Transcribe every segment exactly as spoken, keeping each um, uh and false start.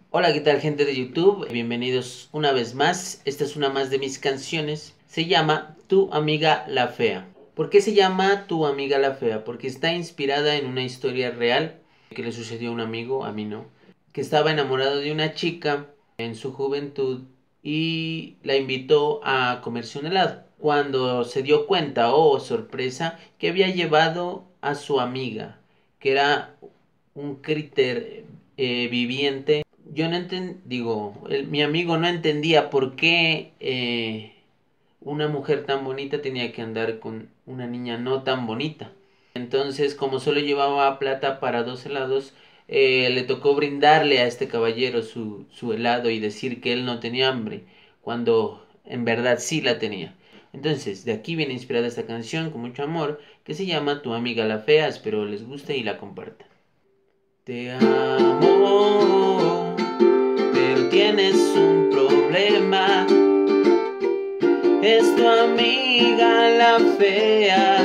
Hola, ¿qué tal, gente de YouTube? Bienvenidos una vez más. Esta es una más de mis canciones. Se llama Tu amiga la fea. ¿Por qué se llama Tu amiga la fea? Porque está inspirada en una historia real que le sucedió a un amigo, a mí no, que estaba enamorado de una chica en su juventud y la invitó a comerse un helado. Cuando se dio cuenta, oh sorpresa, que había llevado a su amiga, que era un críter eh, viviente. Yo no enten, digo, el- mi amigo no entendía por qué eh, una mujer tan bonita tenía que andar con una niña no tan bonita. Entonces, como solo llevaba plata para dos helados, eh, le tocó brindarle a este caballero su, su helado y decir que él no tenía hambre, cuando en verdad sí la tenía. Entonces, de aquí viene inspirada esta canción con mucho amor, que se llama Tu amiga la fea. Espero les guste y la compartan. Te amo, pero tienes un problema. Es tu amiga la fea.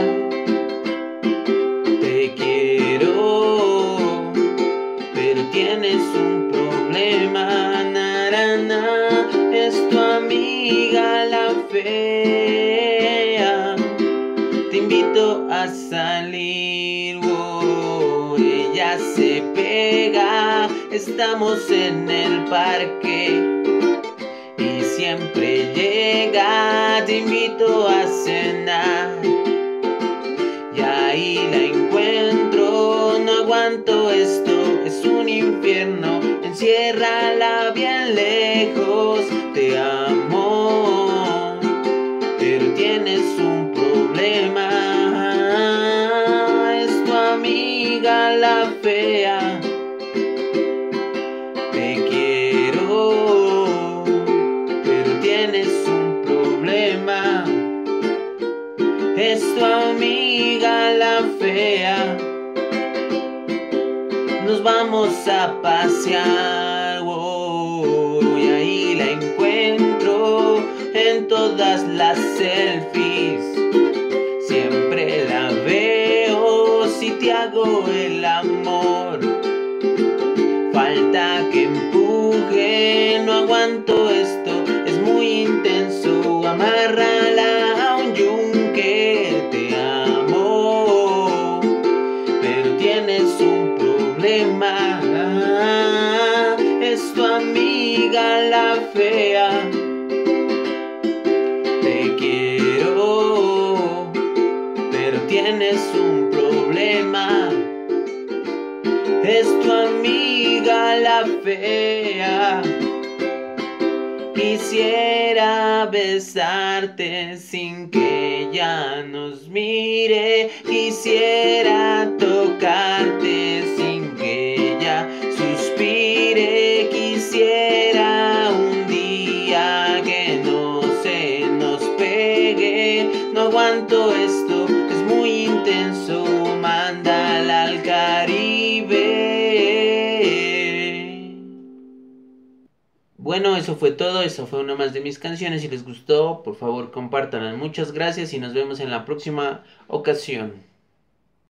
Te quiero, pero tienes un problema. Narana, es tu amiga la fea. Te invito a salir, oh, ella se pega. Estamos en el parque y siempre llega. Te invito a cenar y ahí la encuentro. No aguanto esto, es un infierno. Enciérrala bien lejos. Te amo, pero tienes un problema. Es tu amiga la fea. Te quiero, pero tienes un problema. Es tu amiga la fea. Nos vamos a pasear, oh, y ahí la encuentro en todas las selfies. Siempre la veo si te hago el amor. Falta que empuje, no aguanto esto, es muy intenso. Amárrala a un yunque. Te amo, pero tienes un problema. Es tu amiga la fea. Te quiero, pero tienes un problema. Es tu amiga la fea. Quisiera besarte sin que ella nos mire. Quisiera tocarte sin que ella suspire. Quisiera un día que no se nos pegue. No aguanto esto, es muy intenso. Mándala al Caribe. Bueno, eso fue todo, eso fue una más de mis canciones. Si les gustó, por favor compártanlas. Muchas gracias y nos vemos en la próxima ocasión.